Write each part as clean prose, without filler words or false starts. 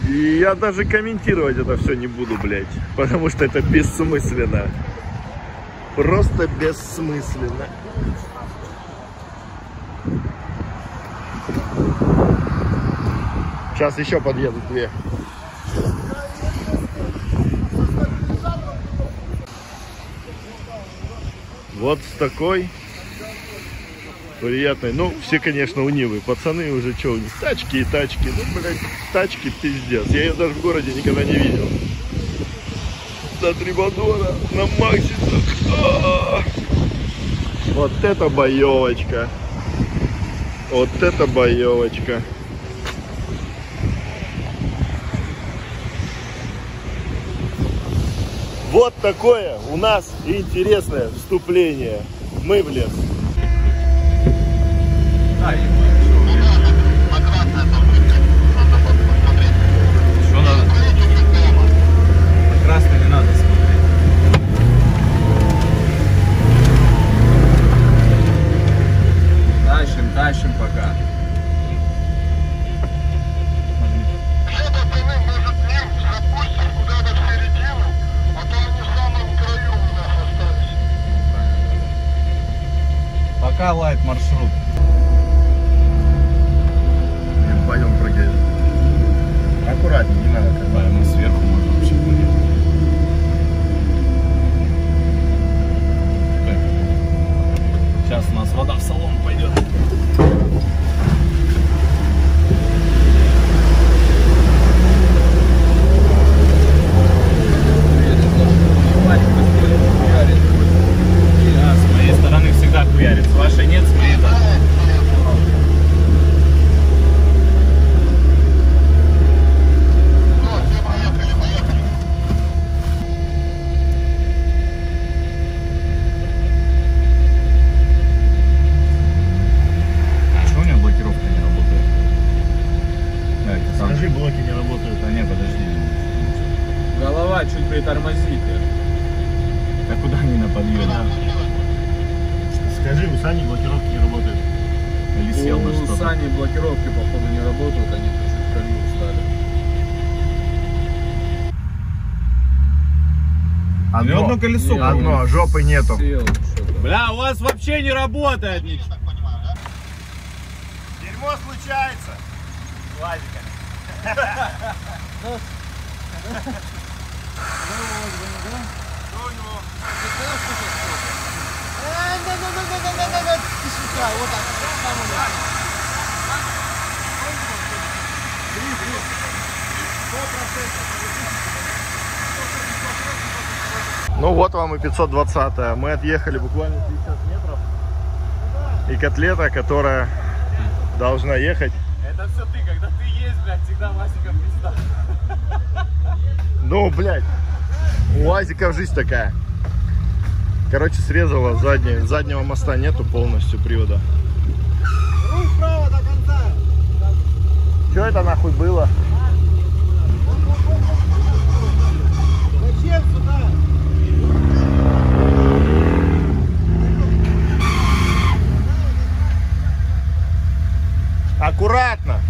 И я даже комментировать это все не буду, блядь. Потому что это бессмысленно. Просто бессмысленно. Сейчас еще подъедут две. Вот с такой приятной. Ну, все, конечно, у Нивы. Пацаны уже что, у них тачки и тачки. Ну, блядь, тачки пиздец. Я ее даже в городе никогда не видел. До Трибадора, на Максисах. Вот это боевочка. Вот это боевочка. Вот такое у нас интересное вступление. Мы в лес. Что надо? Красный не надо смотреть. Тащим пока. Пока лайт маршрут. Пойдем прыгать. Аккуратнее, не надо. Да, мы сверху можем вообще прыгать. Сейчас у нас вода в салон пойдет. С моей стороны всегда хуярит. С вашей нет, с моей да. Скажи, блоки не работают. Да не, подожди. Голова чуть притормозит. А куда они на подъеме? Скажи, у Сани блокировки не работают. Или сел на что-то? У Сани блокировки, походу, не работают, они чуть в колью встали. Одно, одно колесо. Не, одно, жопы нету. Сел, Бля, у вас вообще не работает ничего. Дерьмо случается. Лазика. Ну вот вам и 520-я. Мы отъехали буквально 50 метров. И котлета, которая должна ехать. Это все ты, когда ты есть, блядь, всегда Васика пизда. Ну, блядь, у УАЗика жизнь такая. Короче, срезала заднего моста нету полностью привода. Руль вправо до конца. Что это нахуй было? Зачем сюда? Аккуратно.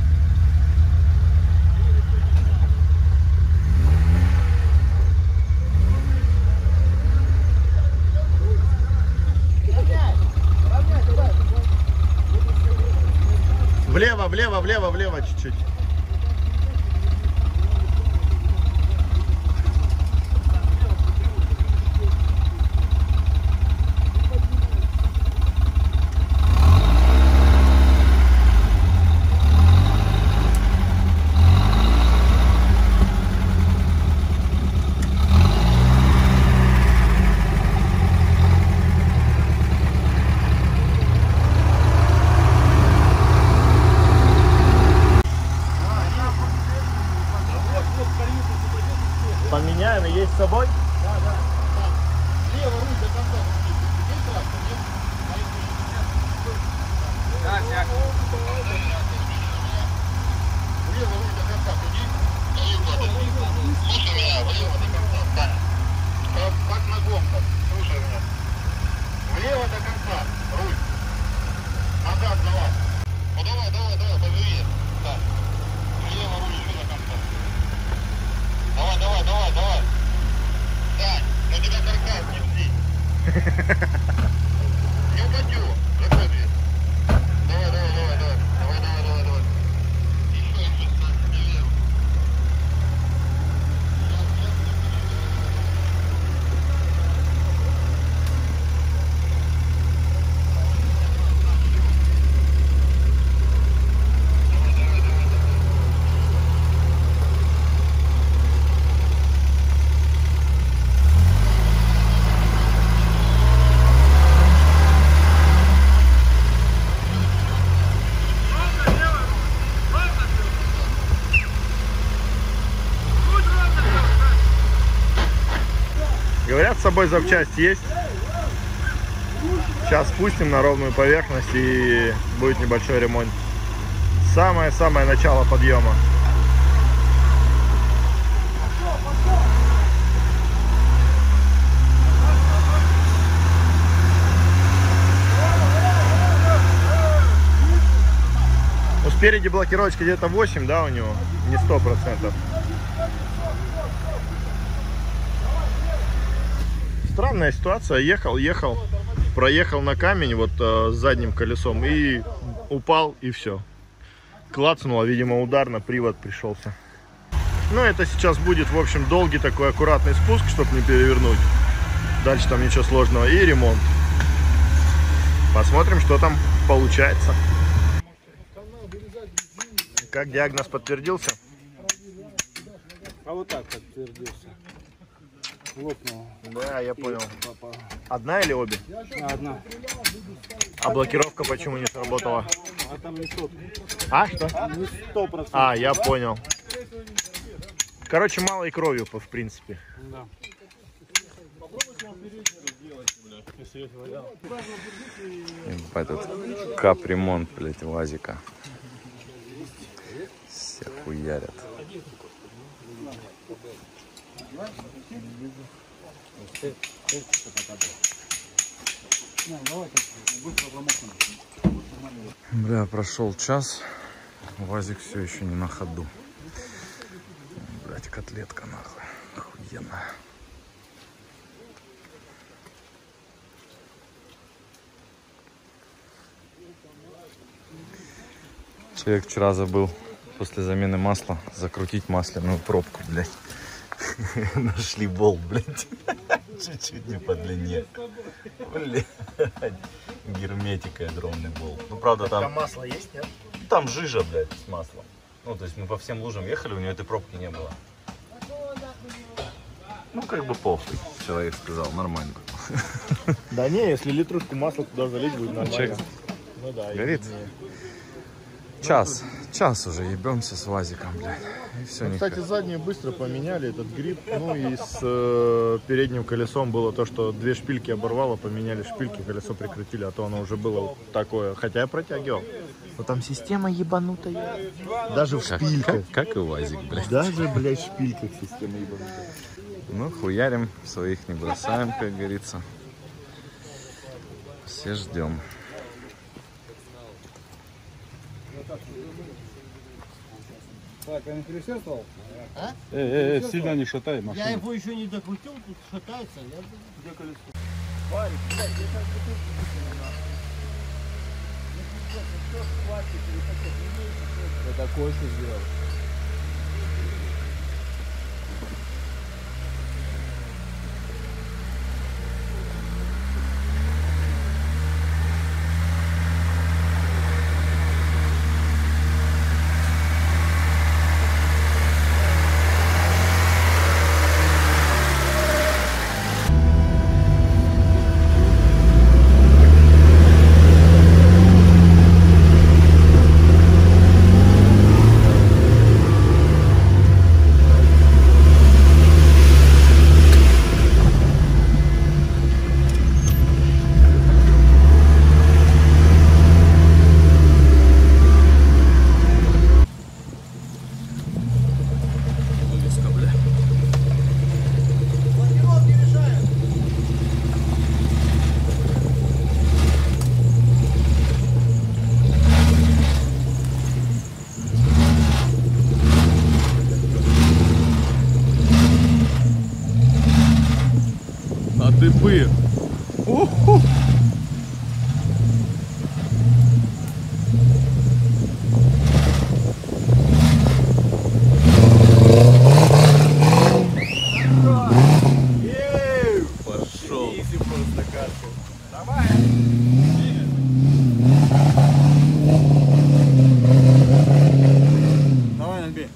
Влево, влево, влево, влево чуть-чуть. Поменяем и есть с собой? Да, да. Лево руль до конца. Есть трактор, нет? Так, так. Лево руль до конца. Слушай меня, влево до конца. Да. Как на гонках. Слушай меня. Влево до конца. Руль. Назад залазь. Ну давай, давай, давай, поживее. Да. Влево руль еще до конца. Давай, давай, давай, давай. Сань, на тебя каркас, не бди. Не упадю. Закрой дверь. Давай, давай, давай, давай. Давай, давай, давай, давай. Еще, Сань, не верю. Говорят, с собой запчасти есть. Сейчас спустим на ровную поверхность и будет небольшой ремонт. Самое-самое начало подъема. Ну, спереди блокировочка где-то 8, да, у него? Не 100%. Странная ситуация. Ехал, проехал на камень вот с задним колесом и упал, и все. Клацнуло, видимо, удар на привод пришелся. Ну, это сейчас будет, в общем, долгий такой аккуратный спуск, чтобы не перевернуть. Дальше там ничего сложного. И ремонт. Посмотрим, что там получается. Как диагноз подтвердился? А вот так подтвердился. Лопнуло. Да, я понял. Одна или обе? Одна. А блокировка почему не сработала? А там не 100%. А, что? Не 100%. А, я понял. Короче, малой кровью, в принципе. Да. Этот капремонт, блядь, УАЗика. Все хуярят. Бля, прошел час, УАЗик все еще не на ходу. Блять, котлетка нахуй, охуенная. Человек вчера забыл после замены масла закрутить масляную пробку, блядь. Нашли болт, блядь. Чуть-чуть не по длине. Блядь. Герметика, огромный болт. Ну, правда, там масло есть, нет? там жижа, блядь, с маслом. Ну, то есть мы по всем лужам ехали, у него этой пробки не было. Ну, как бы похуй, человек сказал, нормально. Да не, если литрушку масла туда залить, будет нормально. Чек. Ну да. Горит? Час уже ебемся с УАЗиком, блядь. И все, Ну, кстати, задние быстро поменяли этот гриб. Ну и с передним колесом было то, что две шпильки оборвало, поменяли шпильки, колесо прикрутили, а то оно уже было такое. Хотя я протягивал. Но там система ебанутая. Даже в шпильках. Как и УАЗик, блядь. Даже, блядь, в шпильках система ебанутая. Ну, хуярим, своих не бросаем, как говорится. Все ждем. Так, а не пересердствовал? А? Сильно не шатай машину. Я его еще не докрутил, тут шатается. Где колесо? Это Костя сделал. дыбы. Уху. Пошел. Давай, набей.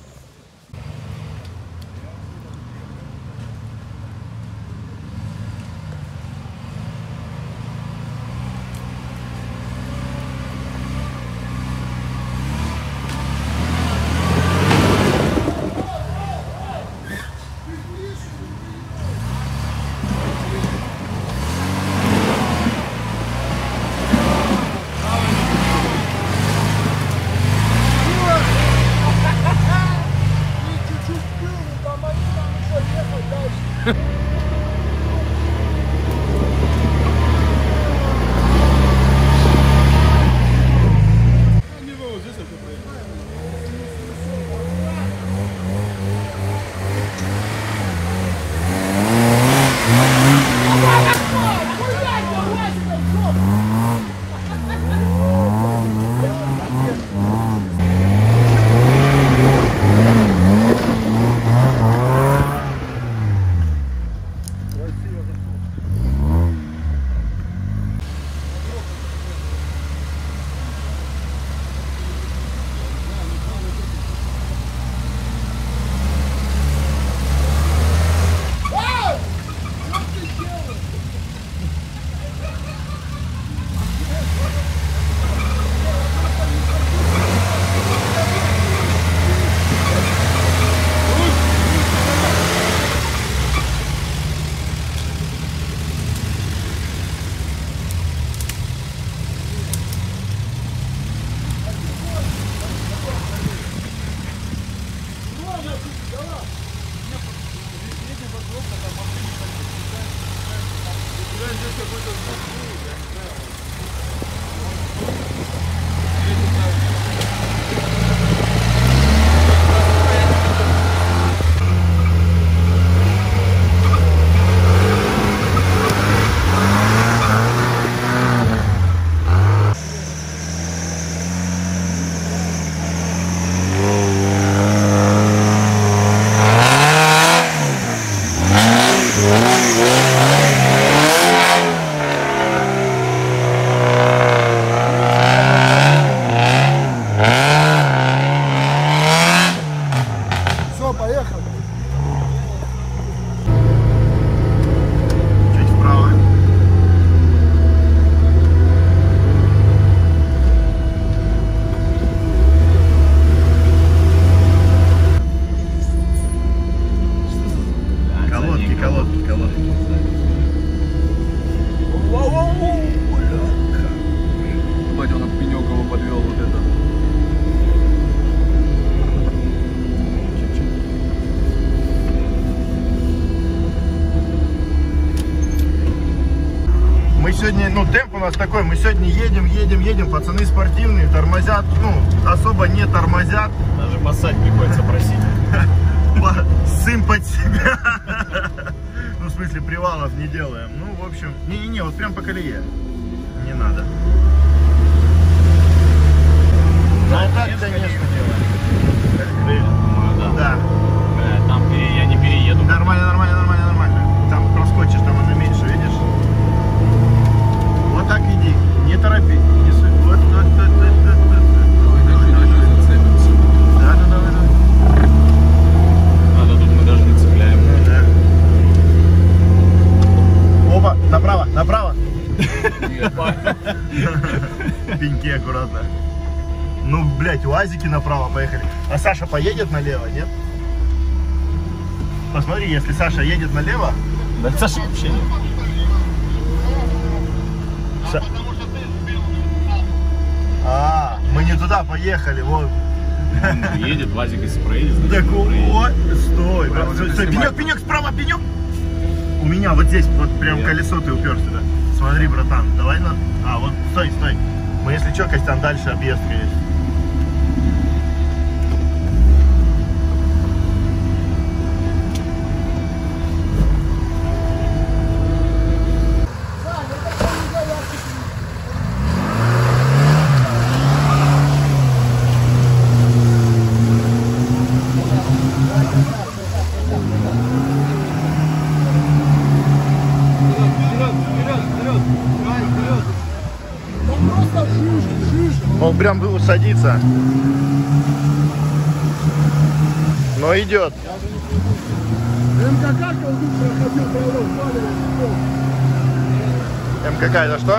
Сегодня, ну, темп у нас такой, мы сегодня едем, пацаны спортивные, тормозят, ну, особо не тормозят. Даже массаж приходится просить. Сымпать себя. Ну, в смысле, привалов не делаем. Ну, в общем, не-не-не, вот прям по колее. Не надо. Ну, так, конечно, делаем. Да. Там я не перееду. Нормально. Там проскочишь, там она меньше, видишь? Вот так иди, не торопи, не суть. Вот. Да, давай. А, да тут мы даже не цепляем. Ну, да. Опа, направо. Пеньки аккуратно. Ну, блядь, УАЗики направо поехали. А Саша поедет налево, нет? Посмотри, если Саша едет налево. Да Саша вообще нет. Мы не туда поехали, вот. Едет, Вазик если проедет, значит, Так вот, стой, Брат, стой, пенек, справа, пенек. У меня вот здесь, вот прям колесо ты уперся, да. Смотри, братан, давай на... А, вот, стой. Мы, если что, Костян, дальше объездка есть. он прям садится. Но идет. МКК колдун проходил пролом, МКК это что?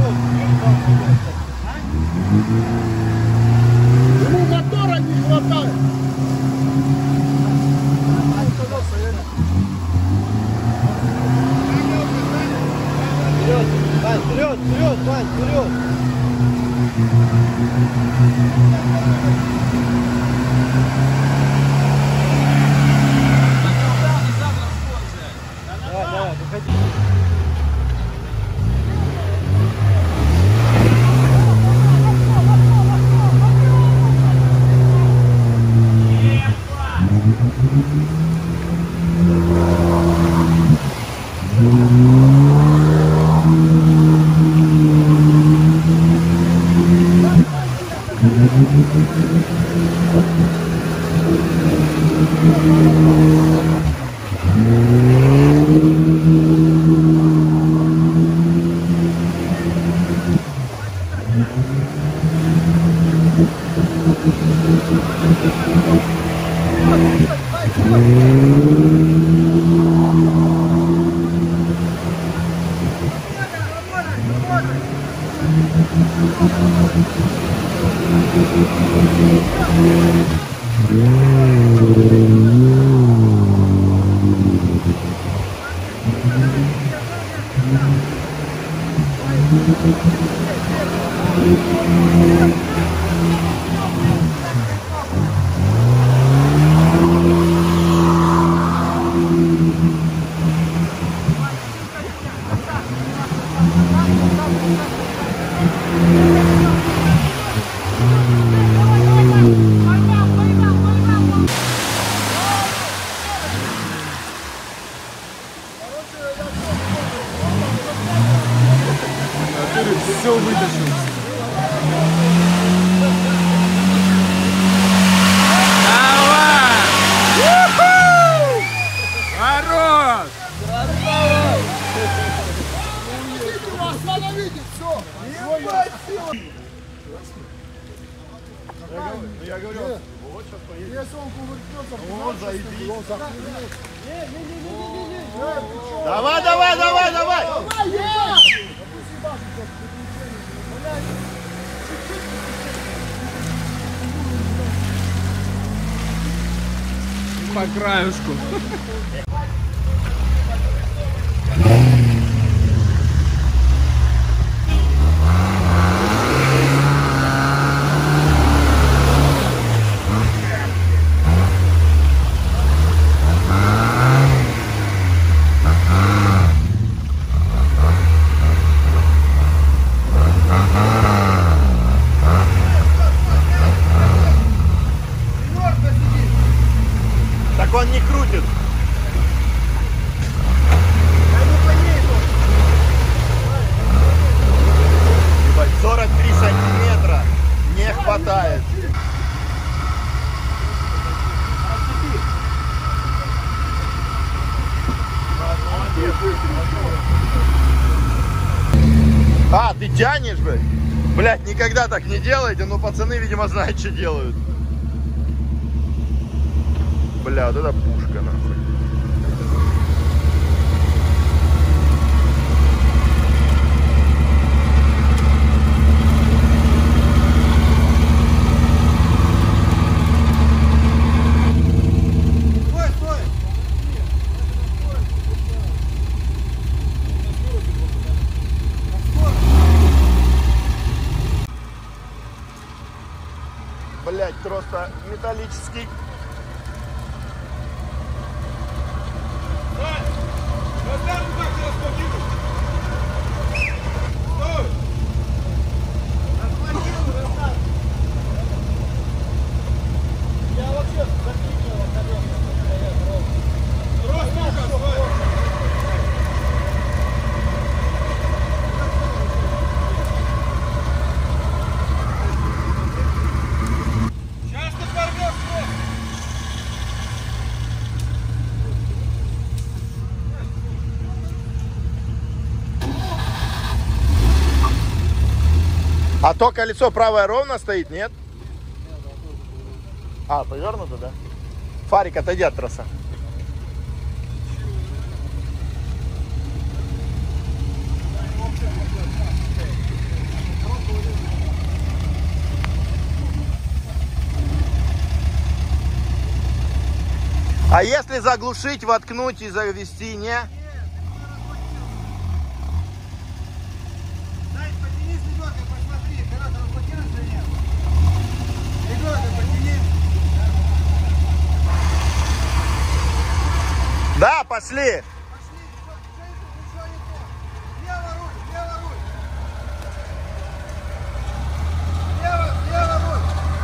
ему мотора не хватает. Вперед, Вань, вперед, вперед, Вань, вперед. Давай, выходи. Все вытащил. Давай! Хорош! Остановите, все. Я говорю, вот сейчас поедем. Если он кувыркнется, Вот, заебись. он захлебнется. Давай, давай, давай, давай! По краюшку. Так он не крутит. Ебать, 43 сантиметра не хватает. А, ты тянешь, блядь? Блядь, никогда так не делайте, но пацаны, видимо, знают, что делают. Бля, вот это пушка, нахуй. Блять, просто металлический. А то колесо правое ровно стоит, нет? А, повернуто, да? Фарик, отойди от тросса. А если заглушить, воткнуть и завести, не? Дай, потяни с ребенком, посмотри, когда там блокируешь или нет. Ребенка потяни. Да, пошли. Пошли, ребенок, что не то? Лево руль, лево руль. Лево руль.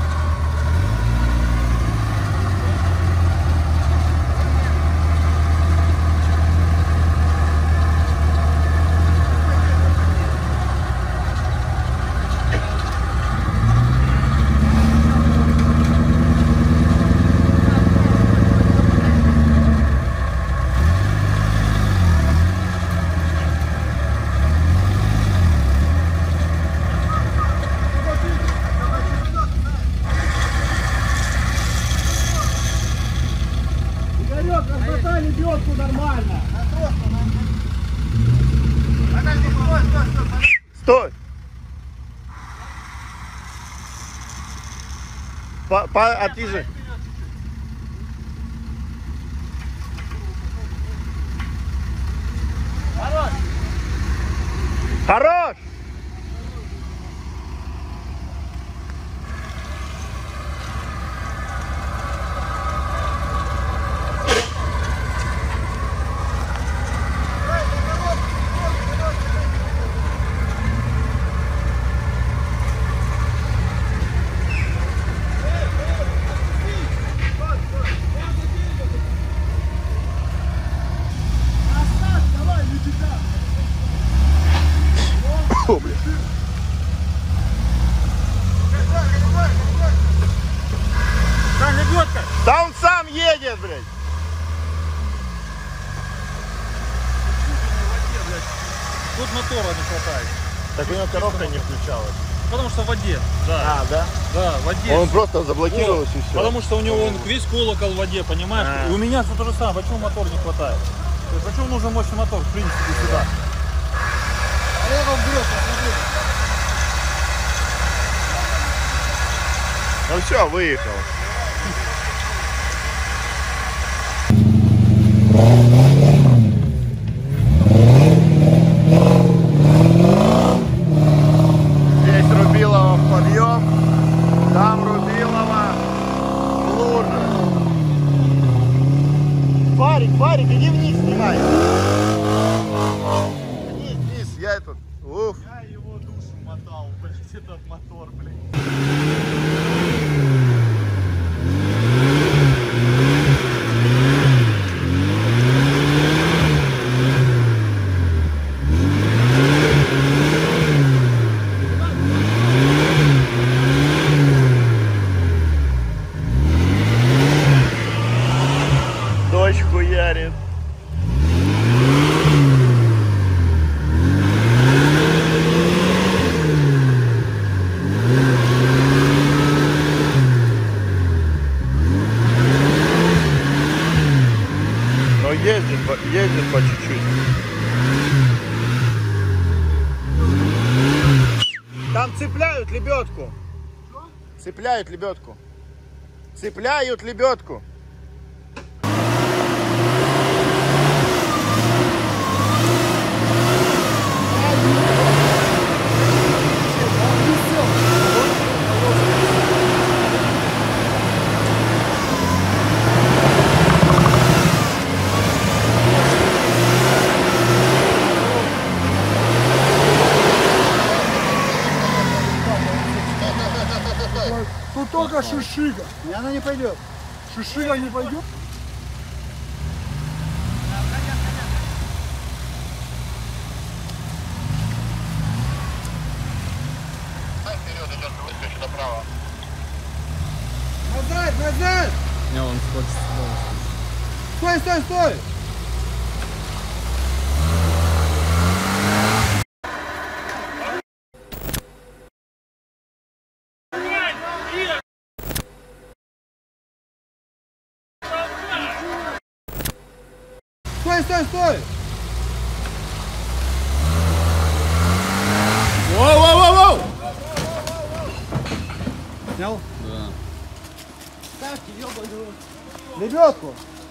Игорек, размотай лебедку нормально. Подожди, стой. Стой. А ты же. Хорош. Хорош. О, блядь. Да, лебедка. Да он сам едет, блядь. Тут мотора не хватает. Так у него коробка не включалась. Потому что в воде. Да. А, да? Да, в воде. Он просто заблокировался и все. Потому что у него он весь колокол в воде, понимаешь? А. И у меня все то же самое. Почему мотор не хватает? То есть, почему нужен мощный мотор, в принципе, сюда? А я вам вперед, посмотри. Ну все, выехал. Здесь Рубилово в подъем, там Рубилово в луже. Фарик, иди вниз снимай. Вниз, я этот. Уф. Я его душу мотал, блядь, этот мотор, блядь. Дождь хуярит. Но ездит по чуть-чуть. Там цепляют лебедку. Цепляют лебедку. Цепляют лебедку. Тут только шишига. И она не пойдет. Шишига не пойдет. Вперед идет, выскочит направо. Назад! Не, он хочет сюда. Стой! стой! Воу! Снял? Да. Ставьте, ёбаный. Лебедку!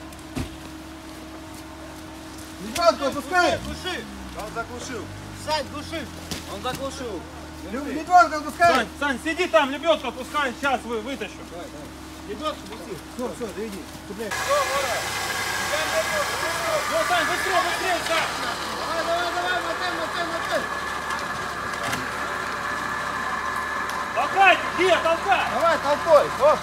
Лебедку опускай! Глуши! Он заглушил. Сань, глуши! Он заглушил. Лебедку опускай! Сань, сиди там, лебедку отпускай, сейчас вытащу. Лебедку неси! Все, иди. Цепляй. Ну, Сань, быстрее, Сань! Давай, мотай! Толкай, где, толкай! Давай, толпой! Оп!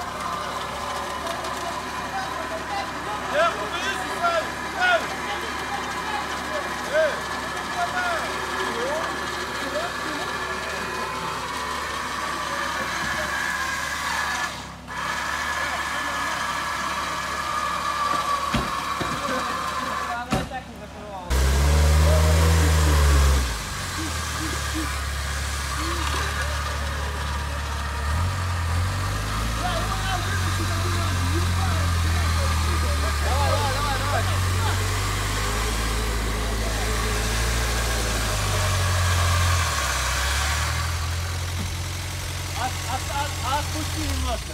Отпусти немножко.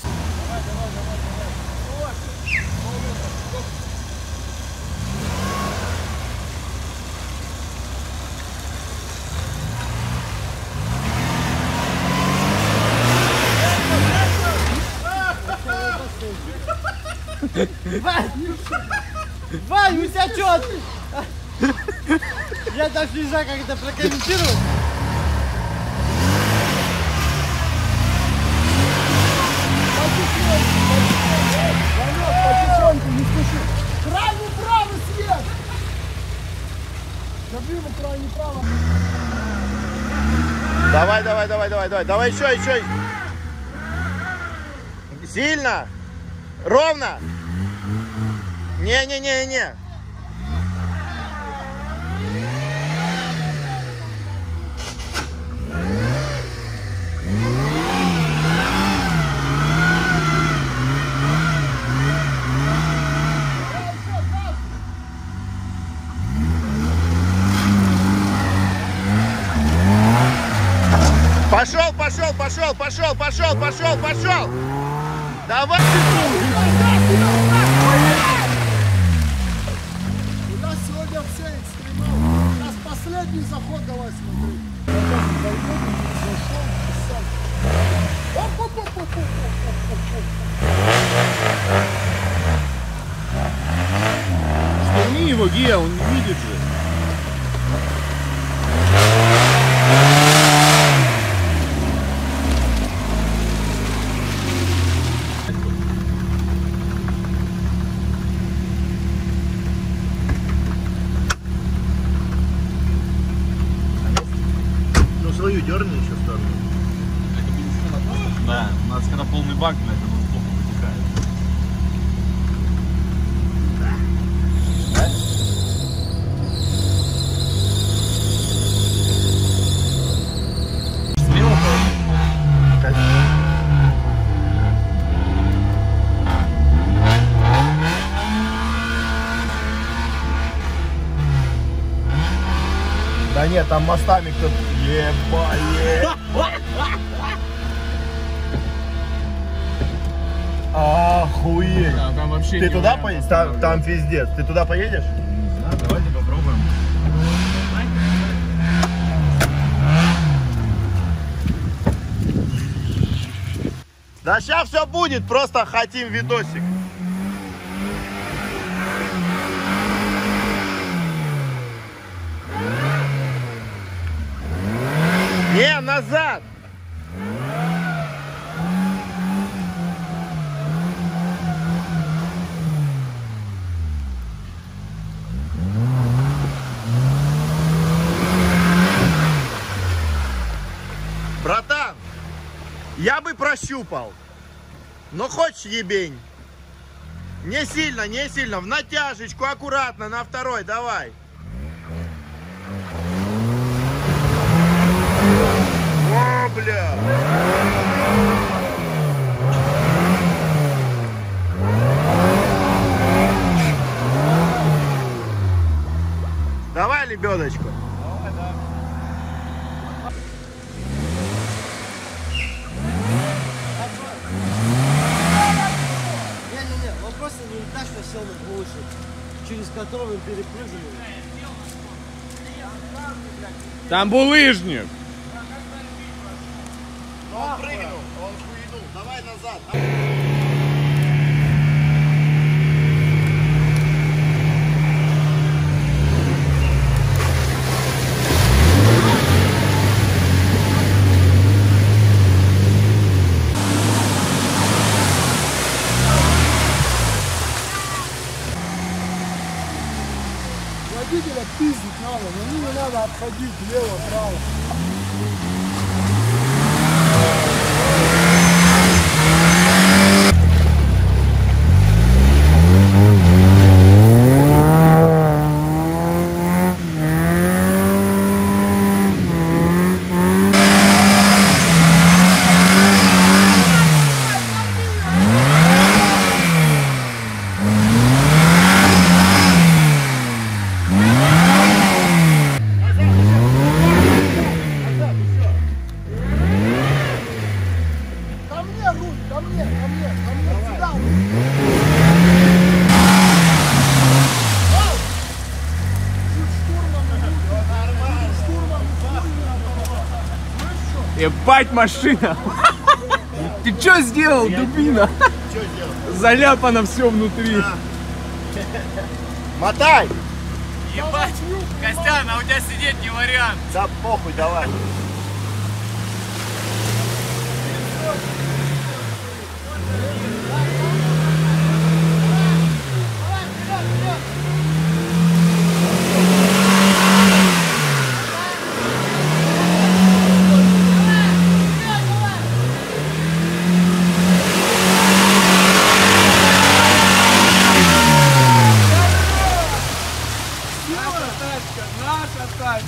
Вань, у тебя что? Я даже не знаю, как это прокомментировать. Потихоньку, не спеши. Крайний правый свет! Забьем крайний правый. Давай еще. Сильно. Ровно. Не. Пошел! Давай! У нас сегодня все экстремалы. У нас последний заход, давай смотри. Штурми его, Гея, он не видит же. Свою дерни еще в сторону. Да, у нас когда полный бак, на это плохо вытекает. Смело. Да нет, там мостами кто-то. Ебать. Охуеть. Да, там вообще Ты не туда вариант поедешь? остановить. Там пиздец. Ты туда поедешь? Да, давайте попробуем. Да сейчас все будет, просто хотим видосик. Не, назад! Братан, я бы прощупал. Но хочешь ебень? Не сильно, в натяжечку, аккуратно, на второй, давай. О, бля. Давай лебедочку. Не-не-не, он просто неудачно сел на булочек, через который перепрыгнул. Там булыжник. Он прыгнул, он хуйнул. Давай назад. Водителя пиздить надо, но не надо обходить влево-право. Ко мне руль, ко мне, сюда. Ебать машина. Ты что сделал, дубина? Что сделал? Заляпано все внутри. Мотай! Ебать, Костян, а у тебя сидеть не вариант. Да похуй, давай. Наша тачка.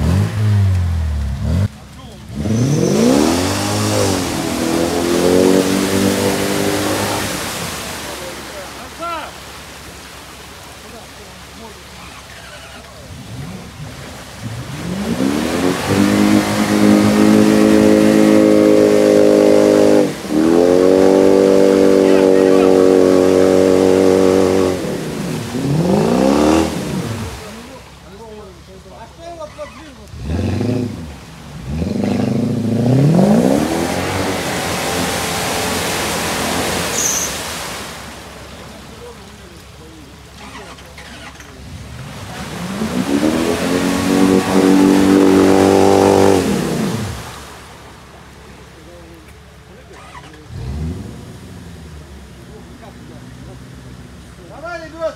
Давай, лебедка.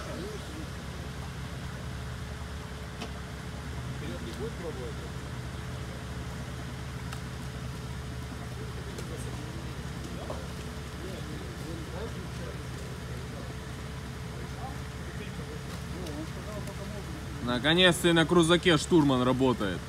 Наконец-то и на крузаке штурман работает.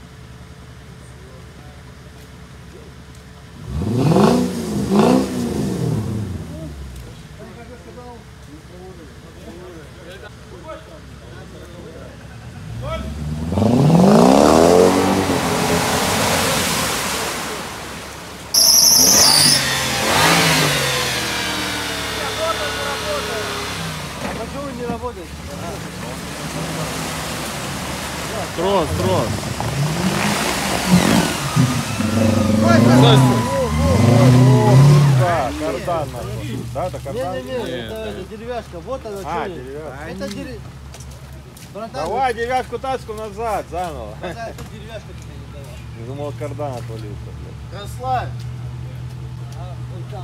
А почему не работает? Трос. Да, кардан нашел. Да, это кардан. Не-не-не, это деревяшка. Вот она, что деревяшка. Это деревяшка. Братан, Давай деревяшку тачку назад, заново. братан, это деревяшка тебе не дала. Я думал, кардан отвалился. блядь. Расслабь. Вон там.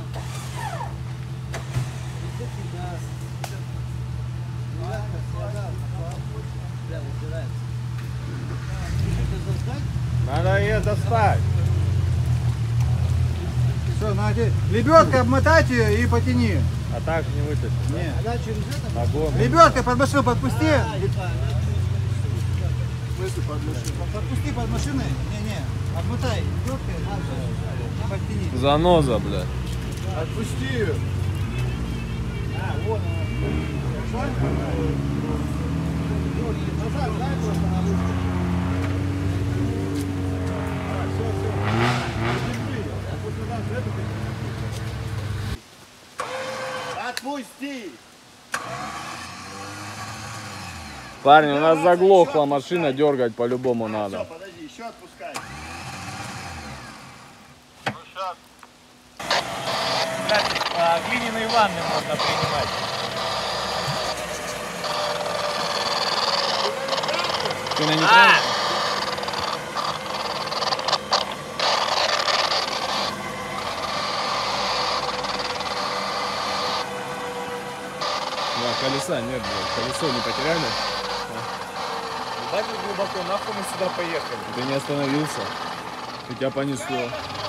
Иди сюда. Деревяшка сюда. Бля, убирается. Что-то достать? Надо ее достать. Все, надо. Лебедкой обмотать ее и потяни. А так не вытащишь. Не. Она через это? Ногой. Лебедкой под машину подпусти. Подпусти под машиной. Не-не. Обмотай. Лебедкой. Подтяни. Заноза, бля. Отпусти ее. Вот она. Назад, дай просто на ручку. Пусти! Парни, у нас заглохла машина, дергать по-любому Все, надо. подожди, еще отпускай. Глиняные ванны можно принимать. Ты на нейтрале? Да, колеса нет, блядь. Колесо не потеряли? Так глубоко, нахуй мы сюда поехали. Ты не остановился. И тебя понесло.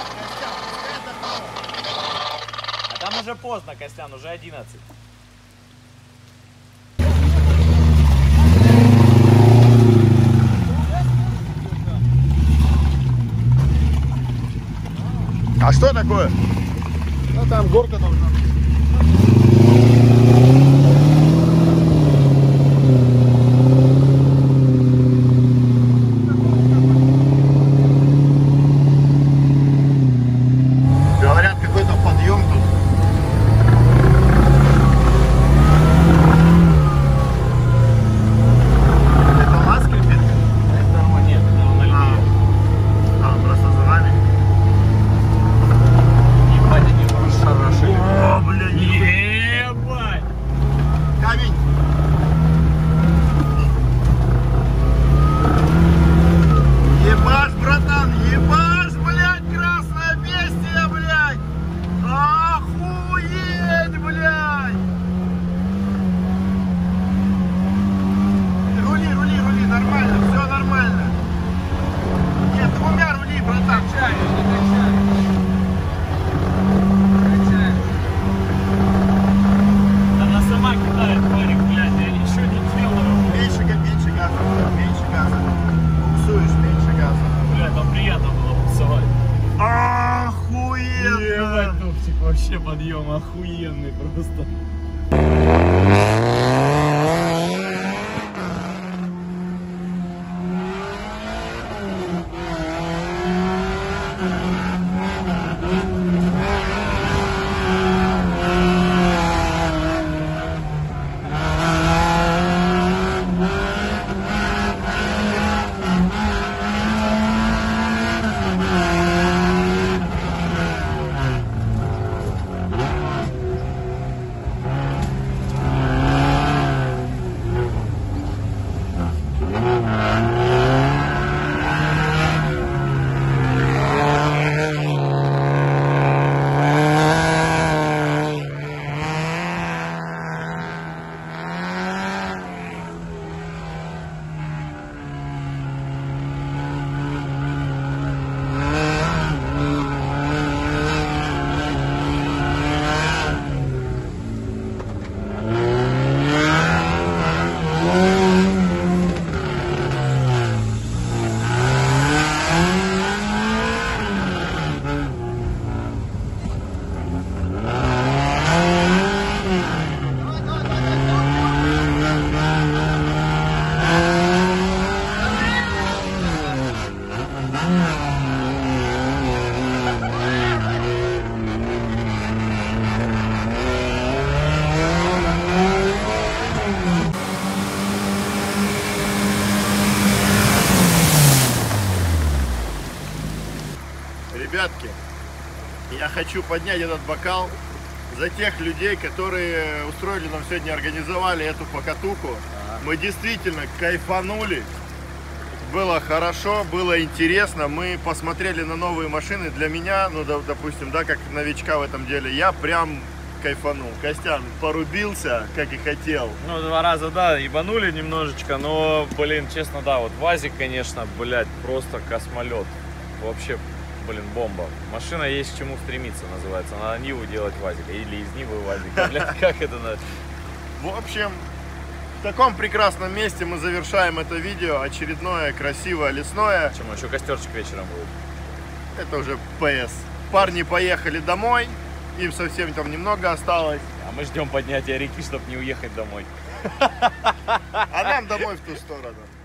А там уже поздно, Костян, уже 11. А что такое? Ну там горка должна быть. Говорят, какой-то подъем тут. Это у нас скрипит? Нет, он на льве. Просто за нами. Ебать, они прошарашили. О, блядь, Ебать! камень. Ебаш, братан, ебаш, блядь, красное бестия, блядь. Охуеть, блядь. Рули, рули, рули, нормально, все нормально. Нет, двумя рули, братан. Она сама кидает, парик, блядь, я ничего не делаю. Меньше газа, меньше газа. Буксуешь, меньше газа. Бля, там приятно было буксовать. Охуенно. Ебать, топчик, вообще подъем охуенный просто. Ребятки, я хочу поднять этот бокал за тех людей, которые устроили нам сегодня, организовали эту покатуху. Мы действительно кайфанули. Было хорошо, было интересно. Мы посмотрели на новые машины. Для меня, ну, допустим, да, как новичка в этом деле, я прям кайфанул. Костян порубился, как и хотел. Ну, 2 раза, да, ебанули немножечко, но, блин, честно, да, вот ВАЗик, конечно, блядь, просто космолет. Вообще, блин, бомба. Машина есть к чему стремиться, называется. Надо Ниву делать ВАЗика или из Нивы ВАЗика, блядь, как это надо? В общем, в таком прекрасном месте мы завершаем это видео. Очередное красивое лесное. Почему? Еще костерчик вечером будет. Это уже ПС. Парни поехали домой. Им совсем там немного осталось. А мы ждем поднятия реки, чтобы не уехать домой. А нам домой в ту сторону.